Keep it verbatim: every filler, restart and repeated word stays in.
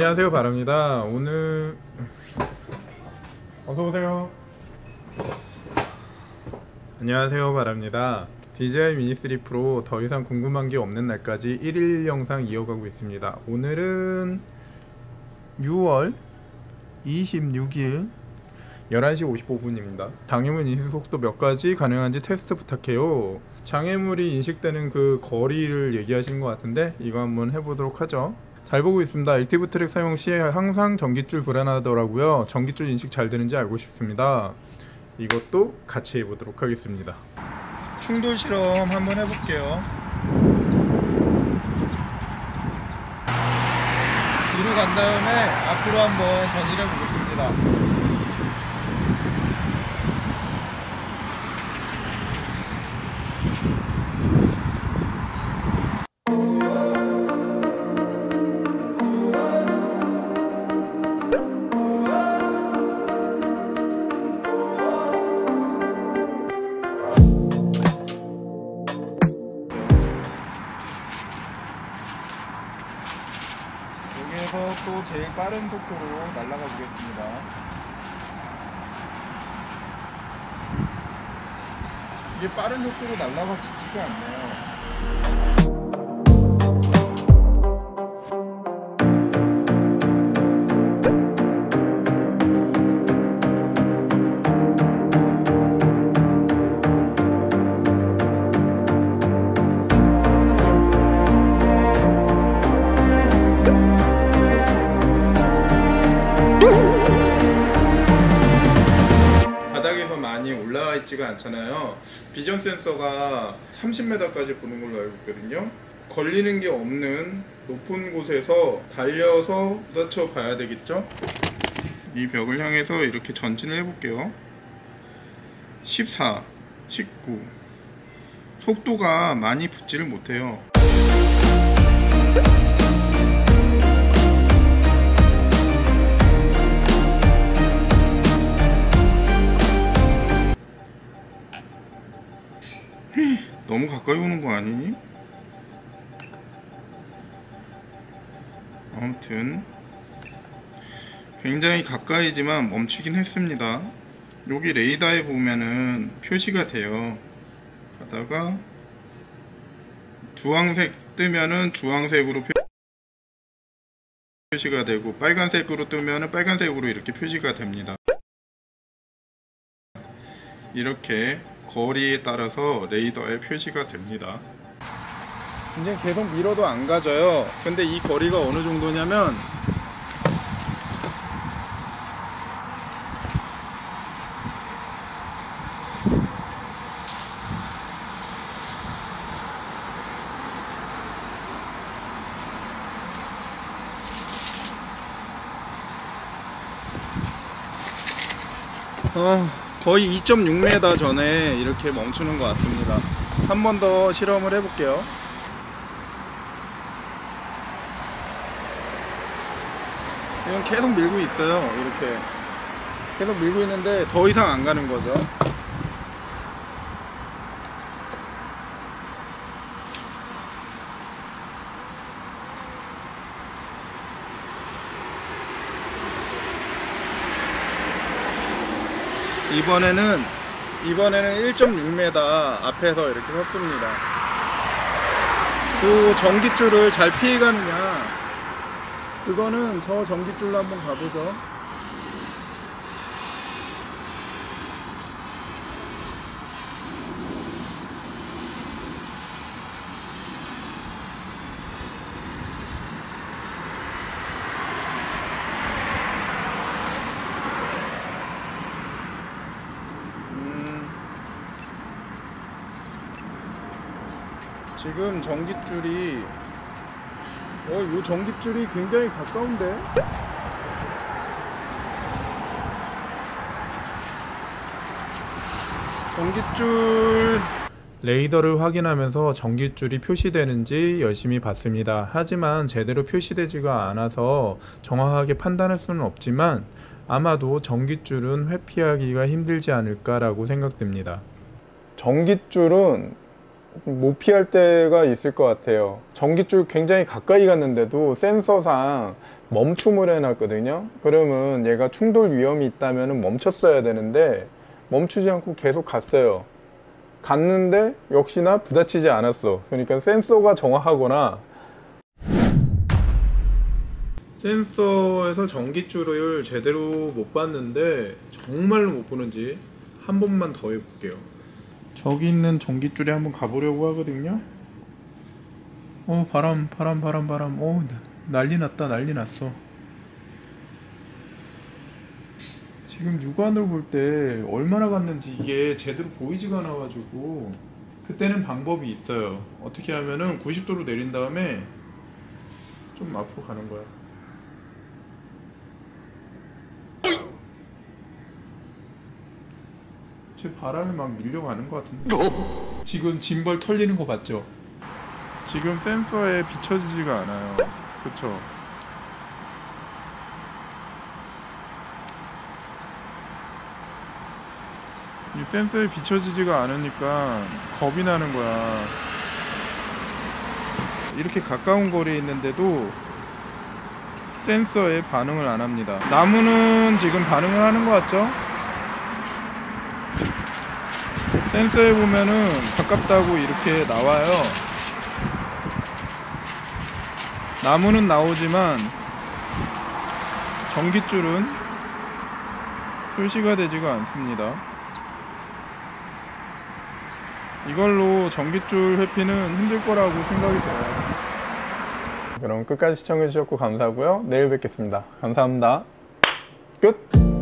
안녕하세요 바랍니다. 오늘 어서오세요. 안녕하세요 바랍니다. 디제이 미니 쓰리 프로 더 이상 궁금한 게 없는 날까지 일 일 영상 이어가고 있습니다. 오늘은 유월 이십육일 열한 시 오십오 분입니다. 장애물 인식 속도 몇 가지 가능한지 테스트 부탁해요. 장애물이 인식되는 그 거리를 얘기하시는 것 같은데 이거 한번 해보도록 하죠. 잘 보고 있습니다. 액티브 트랙 사용 시에 항상 전깃줄 불안하더라고요. 전깃줄 인식 잘 되는지 알고 싶습니다. 이것도 같이 해보도록 하겠습니다. 충돌 실험 한번 해볼게요. 뒤로 간 다음에 앞으로 한번 전진해 보겠습니다. 여기에서 또 제일 빠른 속도로 날아가 보겠습니다. 이게 빠른 속도로 날아가지지가 않네요. 바닥에서 많이 올라와 있지가 않잖아요. 비전 센서가 삼십 미터까지 보는 걸로 알고 있거든요. 걸리는 게 없는 높은 곳에서 달려서 부딪혀 봐야 되겠죠. 이 벽을 향해서 이렇게 전진을 해볼게요. 십사, 십구. 속도가 많이 붙지를 못해요. 너무 가까이 오는 거 아니니? 아무튼 굉장히 가까이지만 멈추긴 했습니다. 여기 레이더에 보면은 표시가 돼요. 가다가 주황색 뜨면은 주황색으로 표시가 되고 빨간색으로 뜨면은 빨간색으로 이렇게 표시가 됩니다. 이렇게 거리에 따라서 레이더에 표시가 됩니다. 이제 계속 밀어도 안 가져요. 근데 이 거리가 어느 정도냐면 어, 거의 이 점 육 미터 전에 이렇게 멈추는 것 같습니다. 한 번 더 실험을 해볼게요. 이건 계속 밀고 있어요. 이렇게 계속 밀고 있는데 더 이상 안 가는 거죠. 이번에는 이번에는 일 점 육 미터 앞에서 이렇게 섰습니다. 그 전깃줄을 잘 피해가느냐, 그거는 저 전깃줄로 한번 가보죠. 지금 전깃줄이 어, 이 전깃줄이 굉장히 가까운데? 전깃줄 레이더를 확인하면서 전깃줄이 표시되는지 열심히 봤습니다. 하지만 제대로 표시되지가 않아서 정확하게 판단할 수는 없지만 아마도 전깃줄은 회피하기가 힘들지 않을까 라고 생각됩니다. 전깃줄은 못 피할 때가 있을 것 같아요. 전깃줄 굉장히 가까이 갔는데도 센서상 멈춤을 해놨거든요. 그러면 얘가 충돌 위험이 있다면 멈췄어야 되는데 멈추지 않고 계속 갔어요. 갔는데 역시나 부딪히지 않았어. 그러니까 센서가 정확하거나 센서에서 전깃줄을 제대로 못 봤는데 정말로 못 보는지 한 번만 더 해볼게요. 저기 있는 전깃줄에 한번 가보려고 하거든요. 어 바람 바람 바람 바람 어 난리 났다 난리 났어. 지금 육안으로 볼 때 얼마나 갔는지 이게 제대로 보이지가 않아가지고 그때는 방법이 있어요. 어떻게 하면은 구십 도로 내린 다음에 좀 앞으로 가는 거야. 제 바람이 막 밀려가는 것 같은데 지금 짐벌 털리는 거 봤죠? 지금 센서에 비춰지지가 않아요. 그쵸? 이 센서에 비춰지지가 않으니까 겁이 나는 거야. 이렇게 가까운 거리에 있는데도 센서에 반응을 안 합니다. 나무는 지금 반응을 하는 것 같죠? 센서에 보면은 가깝다고 이렇게 나와요. 나무는 나오지만 전깃줄은 표시가 되지가 않습니다. 이걸로 전깃줄 회피는 힘들 거라고 생각이 들어요. 그럼 끝까지 시청해 주셨고 감사하고요. 내일 뵙겠습니다. 감사합니다. 끝!